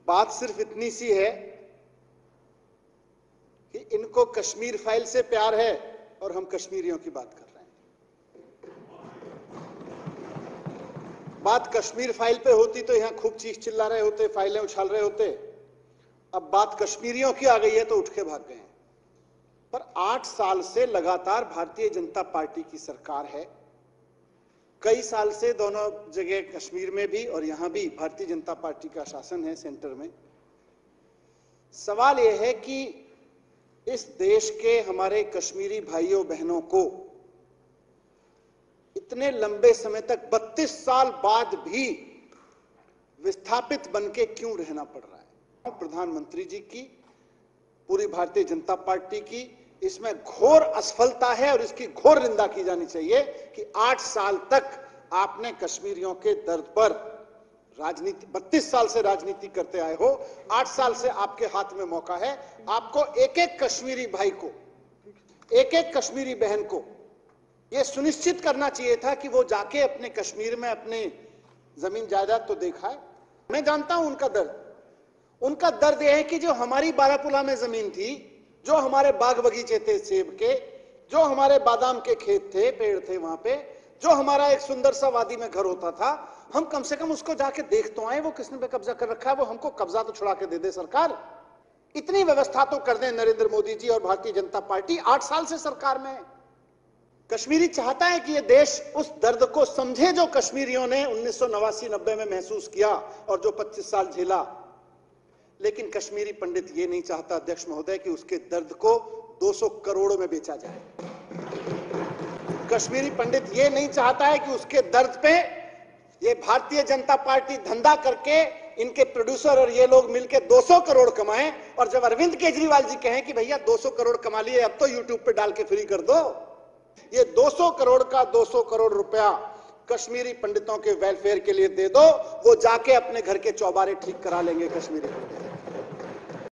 बात सिर्फ इतनी सी है कि इनको कश्मीर फाइल से प्यार है और हम कश्मीरियों की बात कर रहे हैं। बात कश्मीर फाइल पे होती तो यहां खूब चीख चिल्ला रहे होते, फाइलें उछाल रहे होते। अब बात कश्मीरियों की आ गई है तो उठ के भाग गए हैं। पर 8 साल से लगातार भारतीय जनता पार्टी की सरकार है। कई साल से दोनों जगह, कश्मीर में भी और यहां भी, भारतीय जनता पार्टी का शासन है सेंटर में। सवाल यह है कि इस देश के हमारे कश्मीरी भाइयों बहनों को इतने लंबे समय तक 32 साल बाद भी विस्थापित बनके क्यों रहना पड़ रहा है। प्रधानमंत्री जी की, पूरी भारतीय जनता पार्टी की इसमें घोर असफलता है और इसकी घोर निंदा की जानी चाहिए कि 8 साल तक आपने कश्मीरियों के दर्द पर राजनीति, 32 साल से राजनीति करते आए हो। 8 साल से आपके हाथ में मौका है। आपको एक एक कश्मीरी भाई को, एक एक कश्मीरी बहन को यह सुनिश्चित करना चाहिए था कि वो जाके अपने कश्मीर में अपने जमीन जायदाद तो देखा है। मैं जानता हूं उनका दर्द। उनका दर्द यह है कि जो हमारी बारापुला में जमीन थी, जो हमारे बाग बगीचे थे सेब के, जो हमारे बादाम के खेत थे, पेड़ थे, वहां पे जो हमारा एक सुंदर सा वादी में घर होता था, हम कम से कम उसको जाके देख तो आए वो किसने पे कब्जा कर रखा है। वो हमको कब्जा तो छुड़ा के दे दे सरकार। इतनी व्यवस्था तो कर दें नरेंद्र मोदी जी और भारतीय जनता पार्टी। 8 साल से सरकार में है। कश्मीरी चाहता है कि यह देश उस दर्द को समझे जो कश्मीरियों ने 1989-90 में महसूस किया और जो 25 साल झेला। लेकिन कश्मीरी पंडित ये नहीं चाहता, अध्यक्ष महोदय, कि उसके दर्द को 200 करोड़ में बेचा जाए। कश्मीरी पंडित ये नहीं चाहता है कि उसके दर्द पे ये भारतीय जनता पार्टी धंधा करके, इनके प्रोड्यूसर और ये लोग मिलके 200 करोड़ कमाएं। और जब अरविंद केजरीवाल जी कहें कि भैया 200 करोड़ कमा लिए, अब तो यूट्यूब पे डाल के फ्री कर दो, ये 200 करोड़ का 200 करोड़ रुपया कश्मीरी पंडितों के वेलफेयर के लिए दे दो। वो जाके अपने घर के चौबारे ठीक करा लेंगे कश्मीरी पंडित।